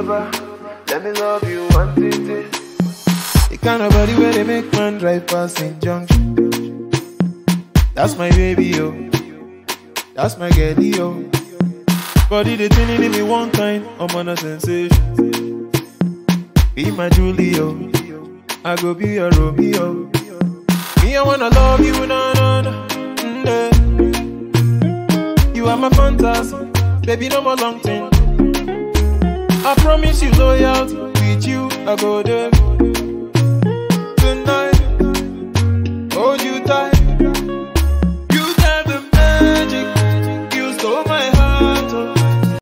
over. Let me love you one thing. The kind of body where they make man drive past St. Junction. That's my baby, yo. That's my girlie, yo. Body they tuning in me one kind, I'm on a sensation. Be my Julio, I go be your Romeo. Me, I wanna love you, na na na. You are my fantasy, baby, no more long thing. I promise you loyalty, with you, I go there.